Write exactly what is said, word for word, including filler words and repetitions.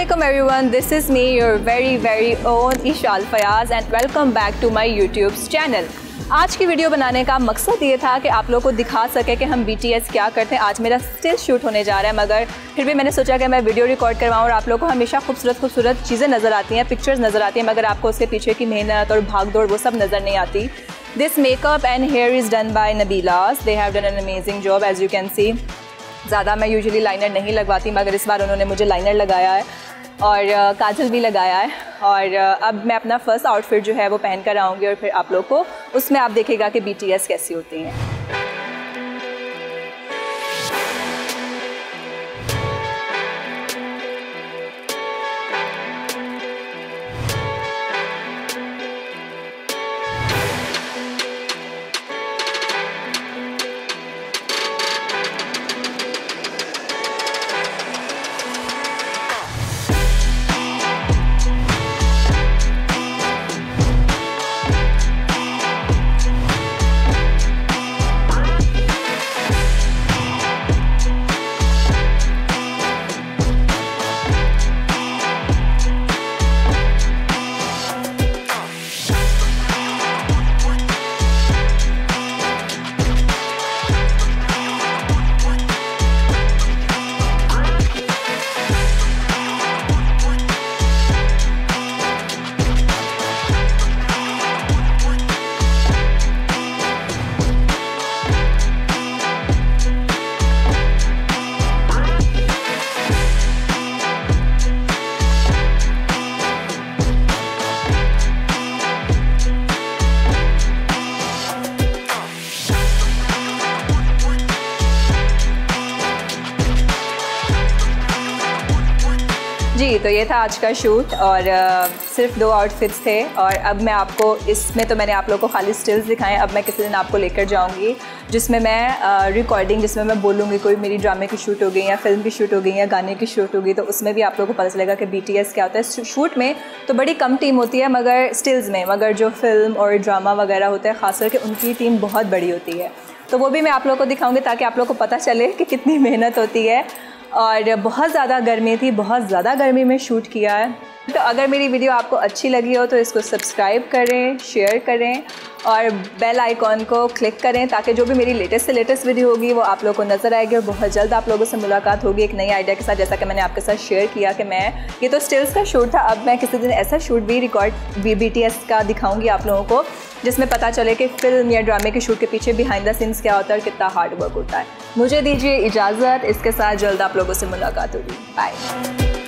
Assalamualaikum everyone, this is me, your very very own Ishal Fayaz and welcome back to my YouTube channel. आज की video बनाने का मकसद ये था कि आप लोगों को दिखा सके कि हम बी टी एस क्या करते हैं। आज मेरा स्टिल शूट होने जा रहा है, मगर फिर भी मैंने सोचा कि मैं वीडियो रिकॉर्ड करवाऊँ और आप लोगों को हमेशा खूबसूरत खूबसूरत चीज़ें नज़र आती हैं, पिक्चर्स नज़र आती हैं, मगर आपको उसके पीछे की मेहनत और भाग दौड़ वो सब नज़र नहीं आती। This makeup and hair is done by Nabila's, they have done an amazing job as you can see. ज़्यादा मैं यूजुअली लाइनर नहीं लगवाती, मगर इस बार उन्होंने मुझे लाइनर लगाया है और काजल भी लगाया है। और अब मैं अपना फ़र्स्ट आउटफिट जो है वो पहन कर आऊँगी और फिर आप लोग को उसमें आप देखेगा कि बी टी एस कैसी होती हैं। जी, तो ये था आज का शूट और आ, सिर्फ दो आउटफिट्स थे। और अब मैं आपको इसमें तो मैंने आप लोगों को खाली स्टिल्स दिखाएं, अब मैं किसी दिन आपको लेकर जाऊंगी जिसमें मैं रिकॉर्डिंग, जिसमें मैं बोलूँगी कोई मेरी ड्रामे की शूट हो गई या फिल्म की शूट हो गई या गाने की शूट हो गई, तो उसमें भी आप लोगों को पता चलेगा कि बी टी एस क्या होता है। शूट में तो बड़ी कम टीम होती है मगर स्टिल्स में, मगर जो फिल्म और ड्रामा वगैरह होता है ख़ास करके उनकी टीम बहुत बड़ी होती है, तो वो भी मैं आप लोगों को दिखाऊँगी ताकि आप लोगों को पता चले कि कितनी मेहनत होती है। और बहुत ज़्यादा गर्मी थी, बहुत ज़्यादा गर्मी में शूट किया है। तो अगर मेरी वीडियो आपको अच्छी लगी हो तो इसको सब्सक्राइब करें, शेयर करें और बेल आइकॉन को क्लिक करें ताकि जो भी मेरी लेटेस्ट से लेटेस्ट वीडियो होगी वो आप लोगों को नज़र आएगी। और बहुत जल्द आप लोगों से मुलाकात होगी एक नई आइडिया के साथ। जैसा कि मैंने आपके साथ शेयर किया कि मैं ये तो स्टिल्स का शूट था, अब मैं किसी दिन ऐसा शूट भी रिकॉर्ड बी टी एस का दिखाऊँगी आप लोगों को जिसमें पता चले कि फ़िल्म या ड्रामे के शूट के पीछे बिहाइंड द सीन्स क्या होता है और कितना हार्ड वर्क होता है। मुझे दीजिए इजाज़त, इसके साथ जल्द आप लोगों से मुलाकात होगी। बाय।